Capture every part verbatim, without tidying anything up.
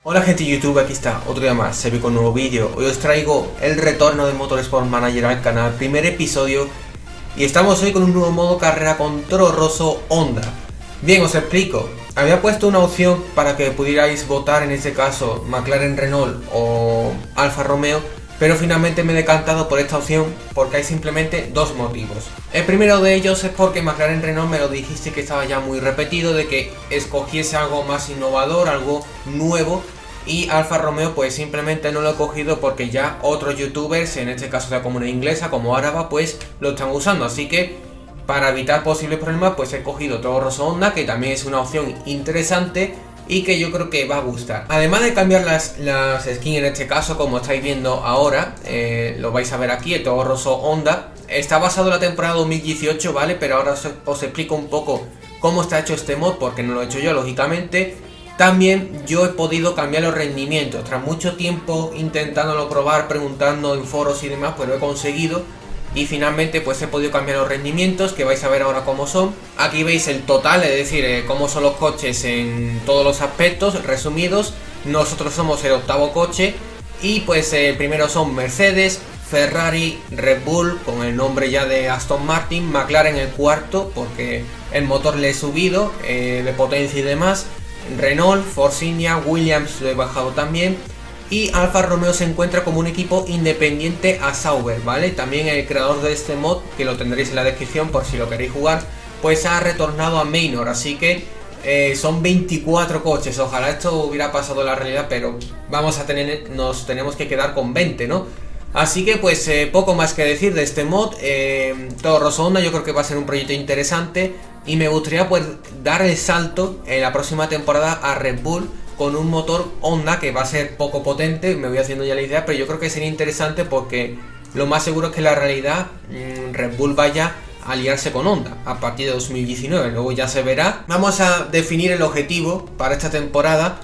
Hola gente de YouTube, aquí está otro día más, se ve con un nuevo vídeo. Hoy os traigo el retorno de Motorsport Manager al canal, primer episodio. Y estamos hoy con un nuevo modo carrera con Toro Rosso Honda. Bien, os explico. Había puesto una opción para que pudierais votar, en este caso McLaren Renault o Alfa Romeo, pero finalmente me he decantado por esta opción porque hay simplemente dos motivos. El primero de ellos es porque McLaren Renault me lo dijiste que estaba ya muy repetido, de que escogiese algo más innovador, algo nuevo, y Alfa Romeo pues simplemente no lo he cogido porque ya otros youtubers, en este caso de la comunidad inglesa como Araba, pues lo están usando, así que para evitar posibles problemas pues he cogido Toro Rosso Honda, que también es una opción interesante y que yo creo que va a gustar. Además de cambiar las, las skins en este caso, como estáis viendo ahora, eh, lo vais a ver aquí, el Toro Rosso Honda está basado en la temporada dos mil dieciocho, ¿vale? Pero ahora os, os explico un poco cómo está hecho este mod, porque no lo he hecho yo, lógicamente. También yo he podido cambiar los rendimientos, tras mucho tiempo intentándolo probar, preguntando en foros y demás, pues lo he conseguido. Y finalmente pues he podido cambiar los rendimientos, que vais a ver ahora cómo son. Aquí veis el total, es decir, eh, cómo son los coches en todos los aspectos resumidos. Nosotros somos el octavo coche. Y pues eh, primero son Mercedes, Ferrari, Red Bull, con el nombre ya de Aston Martin, McLaren el cuarto, porque el motor le he subido, eh, de potencia y demás. Renault, Force India, Williams lo he bajado también. Y Alfa Romeo se encuentra como un equipo independiente a Sauber, ¿vale? También el creador de este mod, que lo tendréis en la descripción por si lo queréis jugar, pues ha retornado a Manor, así que eh, son veinticuatro coches. Ojalá esto hubiera pasado en la realidad, pero vamos a tener, nos tenemos que quedar con veinte, ¿no? Así que pues eh, poco más que decir de este mod. eh, Toro Rosso Honda yo creo que va a ser un proyecto interesante y me gustaría pues dar el salto en la próxima temporada a Red Bull con un motor Honda que va a ser poco potente. Me voy haciendo ya la idea, pero yo creo que sería interesante porque lo más seguro es que en la realidad mmm, Red Bull vaya a aliarse con Honda a partir de dos mil diecinueve, luego ya se verá. Vamos a definir el objetivo para esta temporada,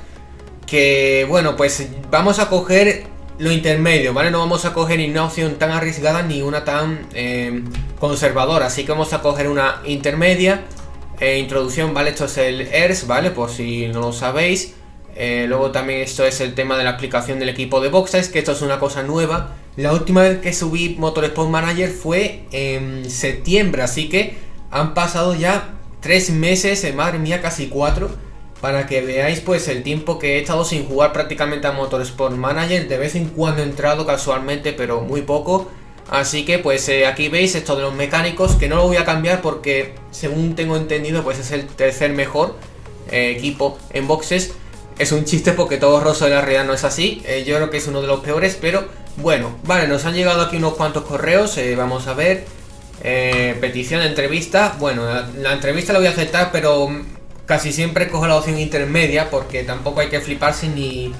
que bueno, pues vamos a coger lo intermedio, ¿vale? No vamos a coger ni una opción tan arriesgada ni una tan eh, conservadora, así que vamos a coger una intermedia. eh, Introducción, ¿vale? Esto es el E R S, ¿vale? Por si no lo sabéis. Eh, luego también esto es el tema de la aplicación del equipo de boxes, que esto es una cosa nueva. La última vez que subí Motorsport Manager fue en septiembre, así que han pasado ya tres meses, eh, madre mía, casi cuatro, para que veáis pues el tiempo que he estado sin jugar prácticamente a Motorsport Manager. De vez en cuando he entrado casualmente, pero muy poco. Así que pues eh, aquí veis esto de los mecánicos, que no lo voy a cambiar porque según tengo entendido pues es el tercer mejor eh, equipo en boxes. Es un chiste porque Toro Rosso en la realidad no es así, eh, yo creo que es uno de los peores, pero bueno, vale, nos han llegado aquí unos cuantos correos, eh, vamos a ver, eh, petición de entrevista. Bueno, la, la entrevista la voy a aceptar, pero casi siempre cojo la opción intermedia porque tampoco hay que fliparse ni,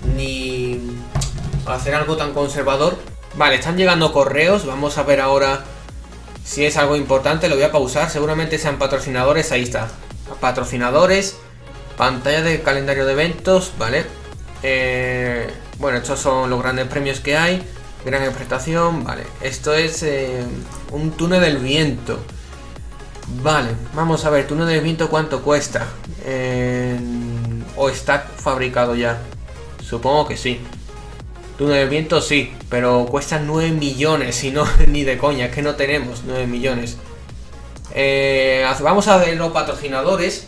ni hacer algo tan conservador. Vale, están llegando correos, vamos a ver ahora si es algo importante, lo voy a pausar, seguramente sean patrocinadores, ahí está, patrocinadores. Pantalla de calendario de eventos, ¿vale? Eh, bueno, estos son los grandes premios que hay. Gran prestación, ¿vale? Esto es eh, un túnel del viento. Vale, vamos a ver, túnel del viento ¿cuánto cuesta? Eh, ¿O está fabricado ya? Supongo que sí. Túnel del viento sí, pero cuesta nueve millones y no, ni de coña, es que no tenemos nueve millones. Eh, vamos a ver los patrocinadores.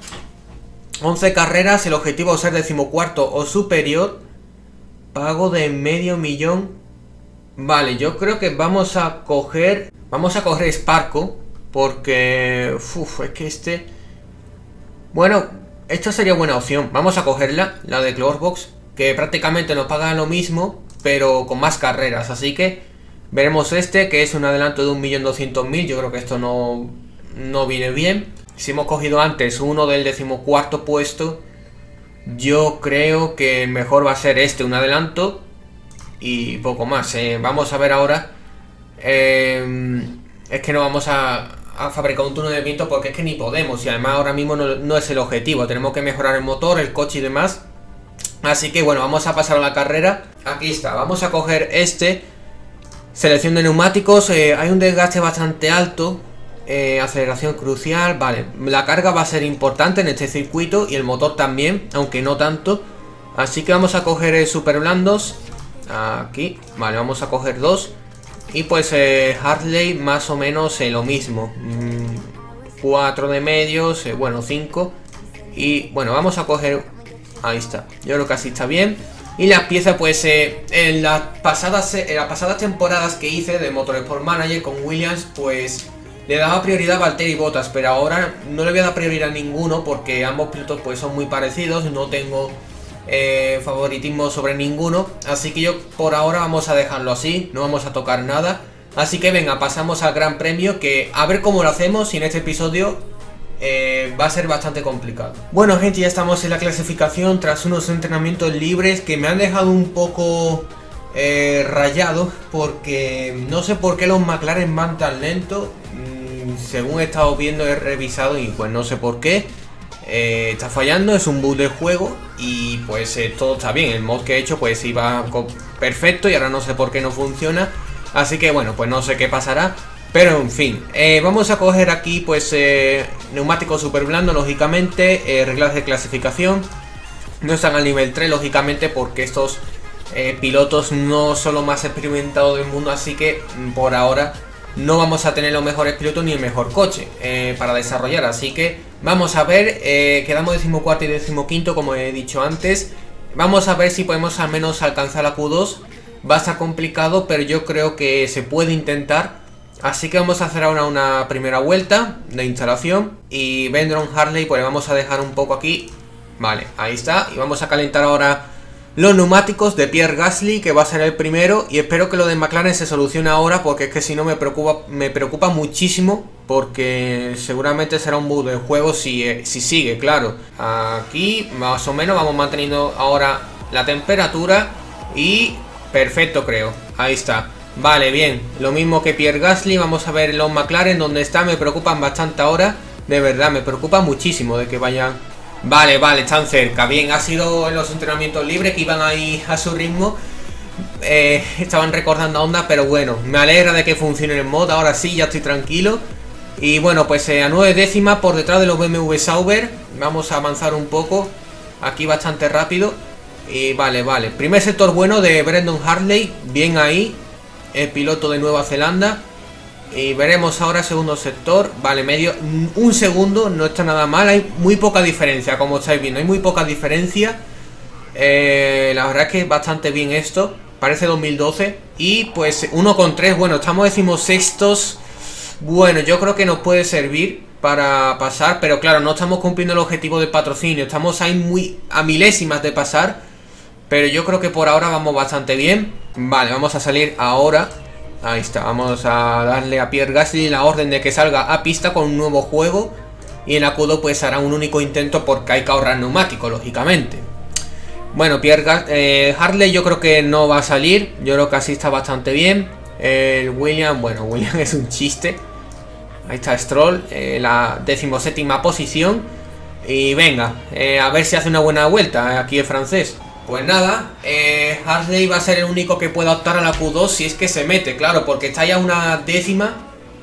once carreras, el objetivo es ser decimocuarto o superior. Pago de medio millón. Vale, yo creo que vamos a coger Vamos a coger Sparco, porque uf, es que este bueno, esta sería buena opción. Vamos a cogerla, la de Cloverbox, que prácticamente nos paga lo mismo, pero con más carreras. Así que veremos este, que es un adelanto de un millón doscientos mil. Yo creo que esto no, no viene bien. Si hemos cogido antes uno del decimocuarto puesto, yo creo que mejor va a ser este, un adelanto y poco más. Eh, vamos a ver ahora. Eh, es que no vamos a, a fabricar un túnel de viento porque es que ni podemos. Y además ahora mismo no, no es el objetivo. Tenemos que mejorar el motor, el coche y demás. Así que bueno, vamos a pasar a la carrera. Aquí está, vamos a coger este. Selección de neumáticos. eh, Hay un desgaste bastante alto. Eh, aceleración crucial, vale, la carga va a ser importante en este circuito y el motor también, aunque no tanto. Así que vamos a coger el super blandos. Aquí, vale, vamos a coger dos. Y pues eh, Hartley más o menos eh, lo mismo. cuatro de medios, eh, bueno, cinco. Y bueno, vamos a coger... Ahí está, yo creo que así está bien. Y las piezas pues eh, en, las pasadas, en las pasadas temporadas que hice de Motorsport Manager con Williams, pues le daba prioridad a Valtteri Bottas, pero ahora no le voy a dar prioridad a ninguno porque ambos pilotos pues son muy parecidos, no tengo eh, favoritismo sobre ninguno. Así que yo por ahora vamos a dejarlo así, no vamos a tocar nada. Así que venga, pasamos al Gran Premio, que a ver cómo lo hacemos, y en este episodio Eh, va a ser bastante complicado. Bueno gente, ya estamos en la clasificación tras unos entrenamientos libres que me han dejado un poco eh, rayado, porque no sé por qué los McLaren van tan lentos. mm, Según he estado viendo, he revisado y pues no sé por qué eh, está fallando, es un bug del juego. Y pues eh, todo está bien, el mod que he hecho pues iba perfecto y ahora no sé por qué no funciona. Así que bueno, pues no sé qué pasará. Pero en fin, eh, vamos a coger aquí pues eh, neumático super blando, lógicamente, eh, reglas de clasificación. No están al nivel tres, lógicamente, porque estos eh, pilotos no son los más experimentados del mundo. Así que por ahora no vamos a tener los mejores pilotos ni el mejor coche eh, para desarrollar. Así que vamos a ver, eh, quedamos decimocuarto y decimoquinto como he dicho antes. Vamos a ver si podemos al menos alcanzar la Q dos. Va a estar complicado, pero yo creo que se puede intentar. Así que vamos a hacer ahora una primera vuelta de instalación. Y Vendron Hartley pues le vamos a dejar un poco aquí. Vale, ahí está. Y vamos a calentar ahora los neumáticos de Pierre Gasly, que va a ser el primero. Y espero que lo de McLaren se solucione ahora, porque es que si no me preocupa, me preocupa muchísimo. Porque seguramente será un bug del juego si, eh, si sigue, claro. Aquí más o menos vamos manteniendo ahora la temperatura. Y perfecto, creo. Ahí está. Vale, bien, lo mismo que Pierre Gasly. Vamos a ver los McLaren donde está. Me preocupan bastante ahora. De verdad, me preocupa muchísimo de que vayan. Vale, vale, están cerca. Bien, ha sido en los entrenamientos libres que iban ahí a su ritmo. eh, Estaban recordando a Honda, pero bueno, me alegra de que funcione el mod. Ahora sí, ya estoy tranquilo. Y bueno, pues eh, a nueve décimas por detrás de los B M W Sauber. Vamos a avanzar un poco. Aquí bastante rápido. Y vale, vale, primer sector bueno de Brendan Hartley. Bien ahí, el piloto de Nueva Zelanda. Y veremos ahora segundo sector. Vale, medio, un segundo, no está nada mal. Hay muy poca diferencia, como estáis viendo. Hay muy poca diferencia. eh, La verdad es que bastante bien esto. Parece dos mil doce. Y pues uno con tres, bueno, estamos decimosextos. Bueno, yo creo que nos puede servir para pasar. Pero claro, no estamos cumpliendo el objetivo del patrocinio. Estamos ahí muy a milésimas de pasar. Pero yo creo que por ahora vamos bastante bien. Vale, vamos a salir ahora. Ahí está, vamos a darle a Pierre Gasly la orden de que salga a pista con un nuevo juego. Y en la Q dos pues hará un único intento, porque hay que ahorrar neumáticos, lógicamente. Bueno, Pierre Gas eh, Hartley yo creo que no va a salir. Yo creo que así está bastante bien. El William, bueno, William es un chiste. Ahí está Stroll, eh, la decimoséptima posición. Y venga, eh, a ver si hace una buena vuelta aquí el francés. Pues nada, eh, Hartley va a ser el único que pueda optar a la Q dos si es que se mete, claro, porque está ya una décima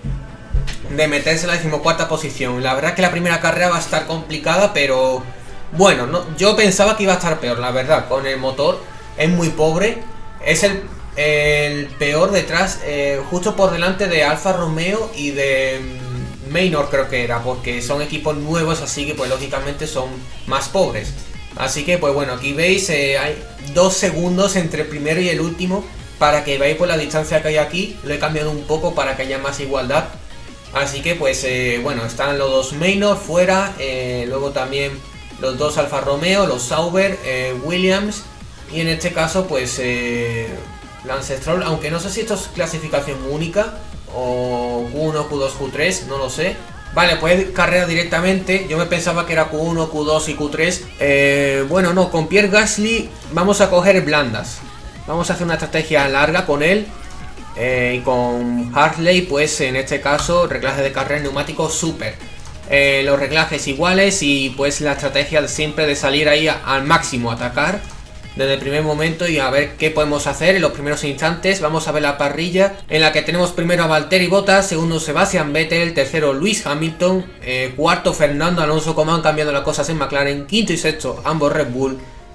de meterse en la decimocuarta posición. La verdad es que la primera carrera va a estar complicada, pero bueno, no, yo pensaba que iba a estar peor, la verdad. Con el motor es muy pobre, es el, el peor detrás, eh, justo por delante de Alfa Romeo y de Manor, creo que era, porque son equipos nuevos, así que pues lógicamente son más pobres. Así que pues bueno, aquí veis, eh, hay dos segundos entre el primero y el último, para que veáis pues la distancia que hay aquí. Lo he cambiado un poco para que haya más igualdad. Así que pues eh, bueno, están los dos Manor fuera, eh, luego también los dos Alfa Romeo, los Sauber, eh, Williams. Y en este caso pues eh, Lance Stroll, aunque no sé si esto es clasificación única o Q uno, Q dos, Q tres, no lo sé. Vale, pues carrera directamente. Yo me pensaba que era Q uno, Q dos y Q tres. eh, Bueno, no, con Pierre Gasly vamos a coger blandas. Vamos a hacer una estrategia larga con él. eh, Y con Hartley, pues en este caso, reglaje de carrera neumático super. eh, Los reglajes iguales y pues la estrategia de siempre de salir ahí a, al máximo, atacar desde el primer momento y a ver qué podemos hacer en los primeros instantes. Vamos a ver la parrilla, en la que tenemos primero a Valtteri Bottas, segundo Sebastian Vettel, tercero Lewis Hamilton, eh, cuarto Fernando Alonso, como han cambiado las cosas en McLaren, quinto y sexto ambos Red Bull,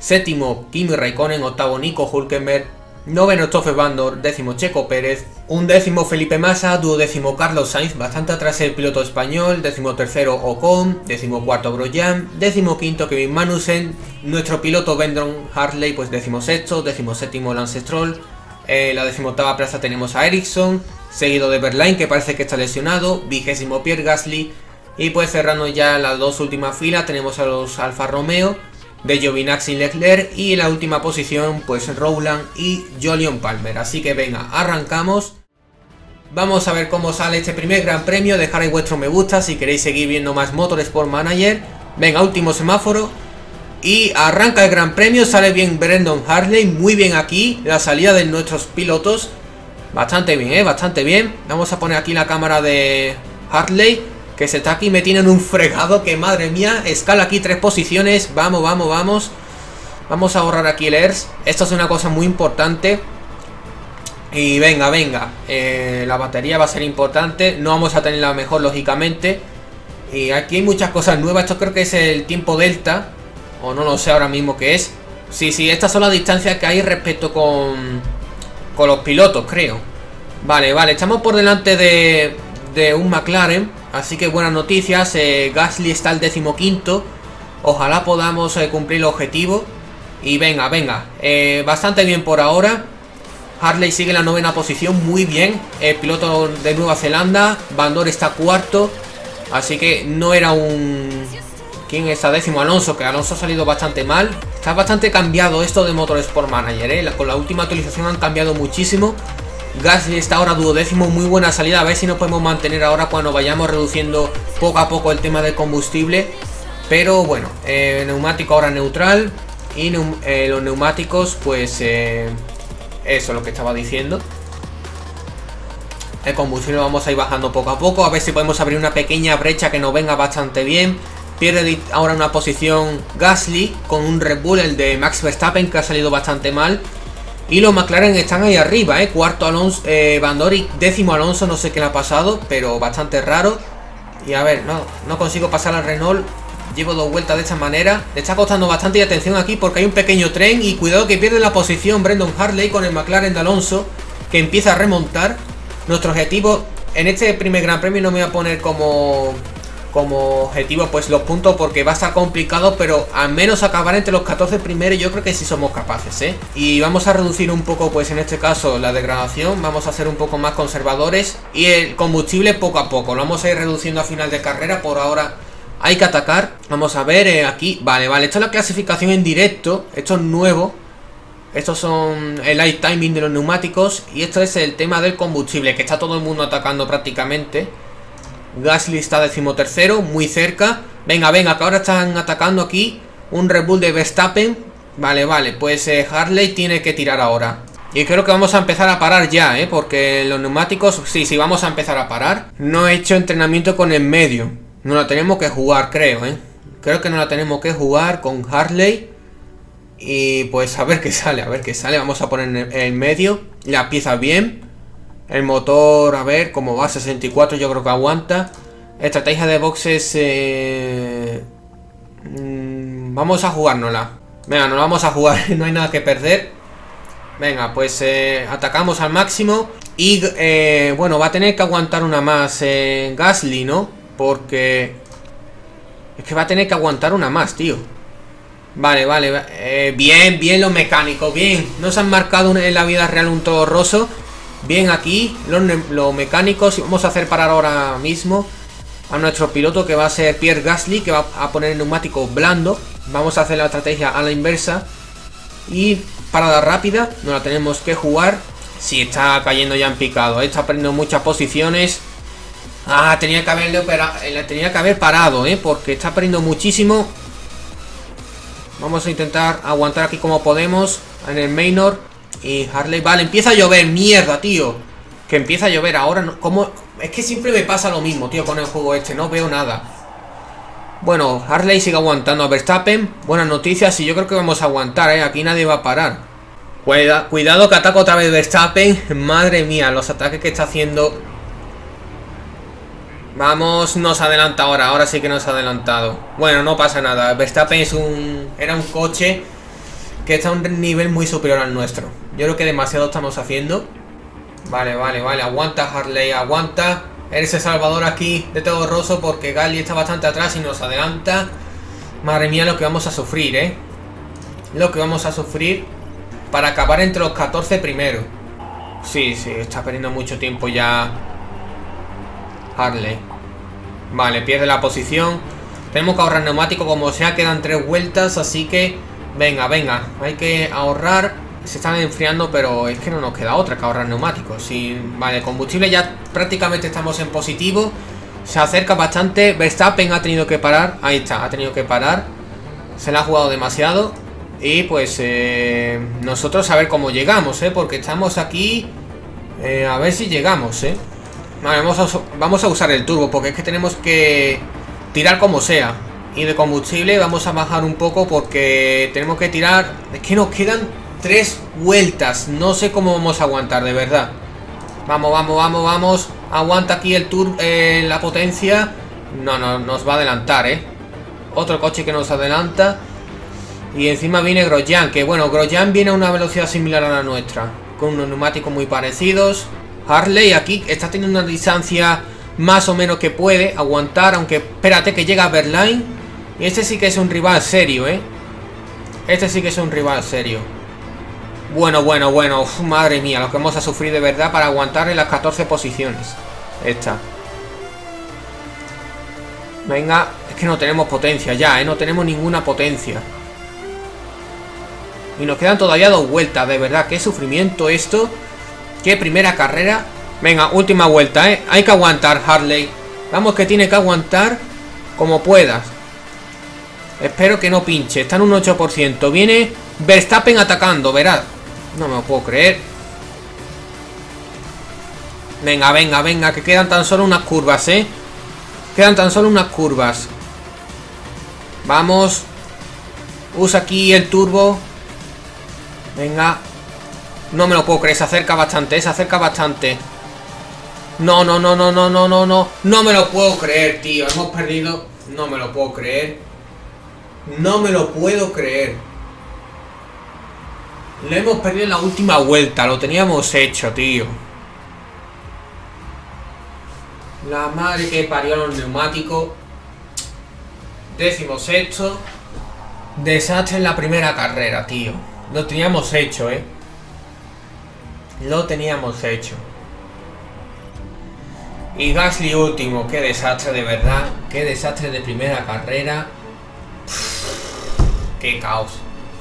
séptimo Kimi Raikkonen, octavo Nico Hülkenberg, noveno Stoffel Vandoorne, décimo Checo Pérez, undécimo Felipe Massa, duodécimo Carlos Sainz, bastante atrás el piloto español, décimo tercero Ocon, décimo cuarto Grosjean, décimo quinto Kevin Magnussen, nuestro piloto Brendon Hartley, pues décimo sexto, décimo séptimo Lance Stroll, en la decimoctava plaza tenemos a Ericsson, seguido de Verlaine, que parece que está lesionado, vigésimo Pierre Gasly, y pues cerrando ya las dos últimas filas tenemos a los Alfa Romeo, de Giovinazzi y Leclerc, y en la última posición pues Rowland y Jolyon Palmer. Así que venga, arrancamos. Vamos a ver cómo sale este primer gran premio. Dejad ahí vuestro me gusta si queréis seguir viendo más Motorsport Manager. Venga, último semáforo y arranca el gran premio. Sale bien Brendon Hartley, muy bien aquí la salida de nuestros pilotos, bastante bien, eh, bastante bien. Vamos a poner aquí la cámara de Hartley, que se está aquí metiendo en un fregado que madre mía, escala aquí tres posiciones. Vamos, vamos, vamos. Vamos a ahorrar aquí el E R S. Esto es una cosa muy importante. Y venga, venga, eh, la batería va a ser importante. No vamos a tenerla mejor, lógicamente. Y aquí hay muchas cosas nuevas. Esto creo que es el tiempo delta, o no lo sé ahora mismo qué es. Sí, sí, estas son las distancias que hay respecto con, con los pilotos, creo. Vale, vale, estamos por delante de, de un McLaren. Así que buenas noticias, eh, Gasly está al decimoquinto. Ojalá podamos eh, cumplir el objetivo. Y venga, venga, eh, bastante bien por ahora. Hartley sigue en la novena posición, muy bien. El piloto de Nueva Zelanda, Vandoorne está cuarto. Así que no era un... ¿Quién está décimo? Alonso, que Alonso ha salido bastante mal. Está bastante cambiado esto de Motorsport Manager, ¿eh? Con la última actualización han cambiado muchísimo. Gasly está ahora duodécimo, muy buena salida. A ver si nos podemos mantener ahora cuando vayamos reduciendo poco a poco el tema del combustible. Pero bueno, eh, neumático ahora neutral. Y neum eh, los neumáticos, pues eh, eso es lo que estaba diciendo. El combustible vamos a ir bajando poco a poco. A ver si podemos abrir una pequeña brecha que nos venga bastante bien. Pierde ahora una posición Gasly con un Red Bull, el de Max Verstappen, que ha salido bastante mal. Y los McLaren están ahí arriba, ¿eh? Cuarto Alonso, eh, Vandoorne, décimo Alonso, no sé qué le ha pasado, pero bastante raro. Y a ver, no, no consigo pasar al Renault. Llevo dos vueltas de esta manera. Le está costando bastante, y atención aquí porque hay un pequeño tren. Y cuidado que pierde la posición Brendon Hartley con el McLaren de Alonso, que empieza a remontar. Nuestro objetivo en este primer Gran Premio, no me voy a poner como... como objetivo pues los puntos porque va a estar complicado, pero al menos acabar entre los catorce primeros yo creo que sí somos capaces, ¿eh? Y vamos a reducir un poco pues en este caso la degradación, vamos a ser un poco más conservadores y el combustible poco a poco, lo vamos a ir reduciendo a final de carrera. Por ahora hay que atacar. Vamos a ver eh, aquí, vale, vale, esto es la clasificación en directo, esto es nuevo. Estos son el light timing de los neumáticos y esto es el tema del combustible, que está todo el mundo atacando prácticamente. Gasly está decimotercero, muy cerca. Venga, venga, que ahora están atacando aquí un Red Bull de Verstappen. Vale, vale, pues eh, Hartley tiene que tirar ahora. Y creo que vamos a empezar a parar ya, ¿eh? Porque los neumáticos, sí, sí, vamos a empezar a parar. No he hecho entrenamiento con el medio. No la tenemos que jugar, creo, ¿eh? Creo que no la tenemos que jugar con Hartley. Y pues a ver qué sale, a ver qué sale. Vamos a poner el medio, las piezas bien. El motor, a ver cómo va, sesenta y cuatro, yo creo que aguanta. Estrategia de boxes, eh... mm, vamos a jugárnosla. Venga, nos vamos a jugar, no hay nada que perder. Venga, pues eh, atacamos al máximo. Y eh, bueno, va a tener que aguantar una más eh, Gasly, ¿no? Porque es que va a tener que aguantar una más, tío. Vale, vale, eh, bien, bien los mecánicos, bien. No se han marcado en la vida real un toro roso. Bien aquí, los, los mecánicos. Vamos a hacer parar ahora mismo a nuestro piloto, que va a ser Pierre Gasly, que va a poner el neumático blando. Vamos a hacer la estrategia a la inversa. Y parada rápida, no la tenemos que jugar. Sí, está cayendo ya en picado, ¿eh? Está perdiendo muchas posiciones. Ah, tenía que haberle opera... tenía que haber parado, ¿eh? Porque está perdiendo muchísimo. Vamos a intentar aguantar aquí como podemos en el Maynard. Y Hartley, vale, empieza a llover, mierda, tío. Que empieza a llover ahora, no, ¿cómo? Es que siempre me pasa lo mismo, tío, con el juego este, no veo nada. Bueno, Hartley sigue aguantando a Verstappen. Buenas noticias, y yo creo que vamos a aguantar, ¿eh? Aquí nadie va a parar. Cuida, cuidado que ataca otra vez Verstappen. Madre mía, los ataques que está haciendo. Vamos, nos adelanta ahora, ahora sí que nos ha adelantado. Bueno, no pasa nada, Verstappen es un... era un coche. que está a un nivel muy superior al nuestro. Yo creo que demasiado estamos haciendo. Vale, vale, vale, aguanta Harley, aguanta. Eres el salvador aquí de Toro Rosso porque Gasly está bastante atrás y nos adelanta. Madre mía lo que vamos a sufrir, eh. Lo que vamos a sufrir para acabar entre los catorce primeros. Sí, sí, está perdiendo mucho tiempo ya Harley. Vale, pierde la posición. Tenemos que ahorrar neumático como sea, quedan tres vueltas, así que venga, venga, hay que ahorrar. Se están enfriando, pero es que no nos queda otra que ahorrar neumáticos. Sí, vale, combustible ya prácticamente estamos en positivo. Se acerca bastante. Verstappen ha tenido que parar. Ahí está, ha tenido que parar. Se la ha jugado demasiado. Y pues eh, nosotros a ver cómo llegamos, ¿eh? Porque estamos aquí eh, a ver si llegamos, ¿eh? Vale, vamos a, vamos a usar el turbo porque es que tenemos que tirar como sea. Y de combustible vamos a bajar un poco porque tenemos que tirar. Es que nos quedan tres vueltas. No sé cómo vamos a aguantar, de verdad. Vamos, vamos, vamos, vamos. Aguanta aquí el turbo, eh, la potencia. No, no, nos va a adelantar, ¿eh? Otro coche que nos adelanta. Y encima viene Grosjean, que bueno, Grosjean viene a una velocidad similar a la nuestra, con unos neumáticos muy parecidos. Harley aquí está teniendo una distancia más o menos que puede aguantar, aunque espérate que llega a Berlín. Y este sí que es un rival serio, ¿eh? Este sí que es un rival serio. Bueno, bueno, bueno, uf, madre mía, lo que vamos a sufrir de verdad para aguantar en las catorce posiciones. Esta. Venga, es que no tenemos potencia ya, ¿eh? No tenemos ninguna potencia. Y nos quedan todavía dos vueltas, de verdad, qué sufrimiento esto. Qué primera carrera. Venga, última vuelta, ¿eh? Hay que aguantar, Harley. Vamos, que tiene que aguantar como puedas. Espero que no pinche, está en un ocho por ciento. Viene Verstappen atacando, verás. No me lo puedo creer. Venga, venga, venga, que quedan tan solo unas curvas, ¿eh? Quedan tan solo unas curvas. Vamos. Usa aquí el turbo. Venga. No me lo puedo creer, se acerca bastante, se acerca bastante. No, no, no, no, no, no, no, no. No me lo puedo creer, tío. Hemos perdido. No me lo puedo creer. No me lo puedo creer. Lo hemos perdido en la última vuelta. Lo teníamos hecho, tío. La madre que parió los neumáticos. Décimo sexto. Desastre en la primera carrera, tío. Lo teníamos hecho, eh. Lo teníamos hecho. Y Gasly último. Qué desastre, de verdad. Qué desastre de primera carrera. Qué caos.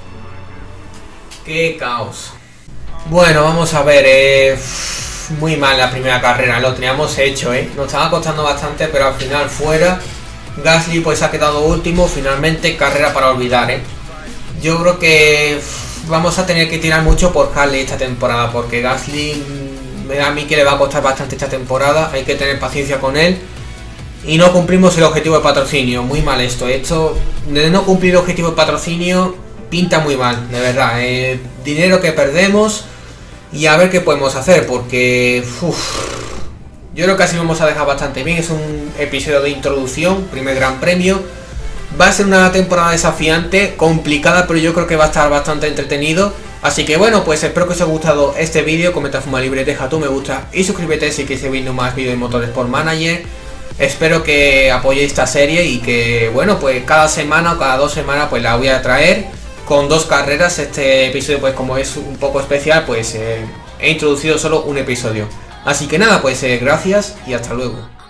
Qué caos. Bueno, vamos a ver. Eh, muy mal la primera carrera. Lo teníamos hecho, eh. Nos estaba costando bastante, pero al final fuera. Gasly pues ha quedado último. Finalmente carrera para olvidar, eh. Yo creo que vamos a tener que tirar mucho por Harley esta temporada, porque Gasly me da a mí que le va a costar bastante esta temporada. Hay que tener paciencia con él. Y no cumplimos el objetivo de patrocinio. Muy mal esto. Esto de no cumplir el objetivo de patrocinio pinta muy mal, de verdad. Eh, dinero que perdemos. Y a ver qué podemos hacer, porque uf, yo creo que así vamos a dejar bastante bien. Es un episodio de introducción, primer gran premio. Va a ser una temporada desafiante, complicada, pero yo creo que va a estar bastante entretenido. Así que bueno, pues espero que os haya gustado este vídeo. Comenta, fuma libre, deja tu me gusta y suscríbete si quieres seguir más vídeos de Motorsport Manager. Espero que apoyéis esta serie y que, bueno, pues cada semana o cada dos semanas pues la voy a traer con dos carreras. Este episodio pues como es un poco especial, pues eh, he introducido solo un episodio. Así que nada, pues eh, gracias y hasta luego.